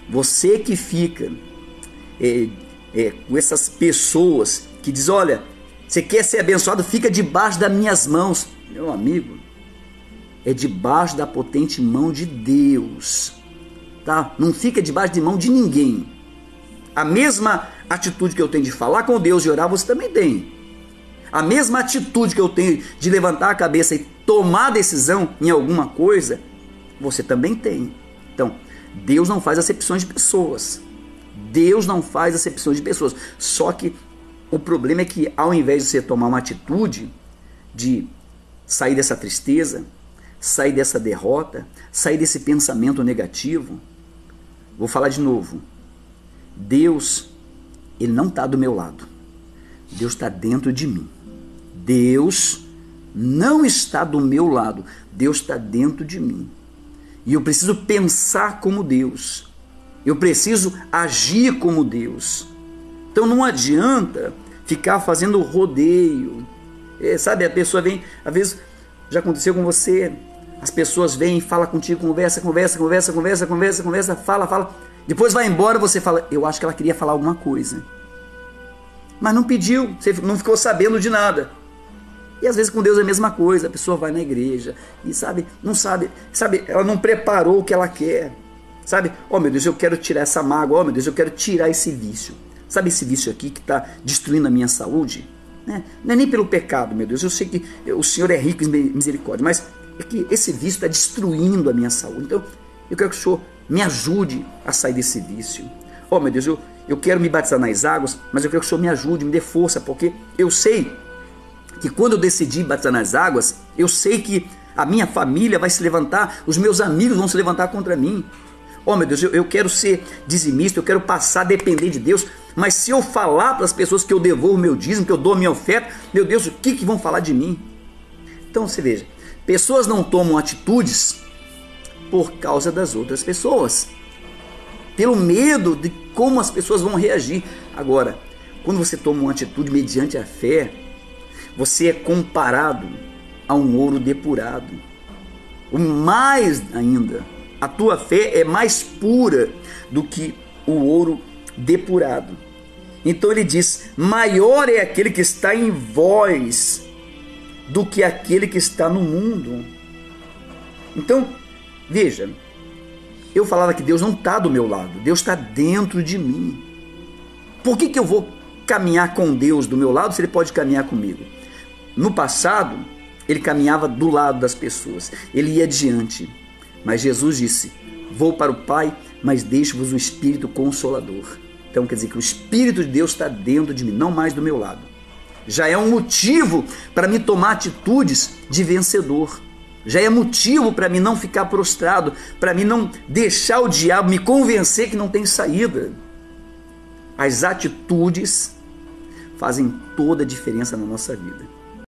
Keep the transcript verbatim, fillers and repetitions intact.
Você que fica é, é, com essas pessoas que diz, olha, você quer ser abençoado, fica debaixo das minhas mãos. Meu amigo, é debaixo da potente mão de Deus, tá? Não fica debaixo de mão de ninguém. A mesma atitude que eu tenho de falar com Deus e orar, você também tem. A mesma atitude que eu tenho de levantar a cabeça e tomar decisão em alguma coisa, você também tem. Então, Deus não faz acepções de pessoas. Deus não faz acepções de pessoas. Só que o problema é que ao invés de você tomar uma atitude de sair dessa tristeza, sair dessa derrota, sair desse pensamento negativo, vou falar de novo. Deus, Ele não está do meu lado. Deus está dentro de mim. Deus não está do meu lado. Deus está dentro de mim. E eu preciso pensar como Deus. Eu preciso agir como Deus. Então não adianta ficar fazendo rodeio. É, sabe, a pessoa vem, às vezes já aconteceu com você, as pessoas vêm, falam contigo, conversa, conversa, conversa, conversa, conversa, conversa, fala, fala. Depois vai embora, você fala, eu acho que ela queria falar alguma coisa. Mas não pediu, você não ficou sabendo de nada. E às vezes com Deus é a mesma coisa, a pessoa vai na igreja e sabe, não sabe, sabe, ela não preparou o que ela quer. Sabe, oh meu Deus, eu quero tirar essa mágoa, oh meu Deus, eu quero tirar esse vício. Sabe esse vício aqui que está destruindo a minha saúde? Né? Não é nem pelo pecado, meu Deus, eu sei que o Senhor é rico em misericórdia, mas é que esse vício está destruindo a minha saúde. Então, eu quero que o Senhor me ajude a sair desse vício. Oh meu Deus, eu, eu quero me batizar nas águas, mas eu quero que o Senhor me ajude, me dê força, porque eu sei que quando eu decidi batizar nas águas, eu sei que a minha família vai se levantar, os meus amigos vão se levantar contra mim. Oh meu Deus, eu, eu quero ser dizimista, eu quero passar a depender de Deus, mas se eu falar para as pessoas que eu devolvo meu dízimo, que eu dou minha oferta, meu Deus, o que, que vão falar de mim? Então você veja, pessoas não tomam atitudes por causa das outras pessoas, pelo medo de como as pessoas vão reagir. Agora, quando você toma uma atitude mediante a fé, você é comparado a um ouro depurado. O mais ainda, a tua fé é mais pura do que o ouro depurado. Então ele diz, maior é aquele que está em vós do que aquele que está no mundo. Então, veja, eu falava que Deus não está do meu lado, Deus está dentro de mim. Por que que eu vou caminhar com Deus do meu lado se Ele pode caminhar comigo? No passado, Ele caminhava do lado das pessoas, Ele ia adiante. Mas Jesus disse, vou para o Pai, mas deixo-vos o Espírito Consolador. Então quer dizer que o Espírito de Deus está dentro de mim, não mais do meu lado. Já é um motivo para me tomar atitudes de vencedor. Já é motivo para mim não ficar prostrado, para mim não deixar o diabo me convencer que não tem saída. As atitudes fazem toda a diferença na nossa vida.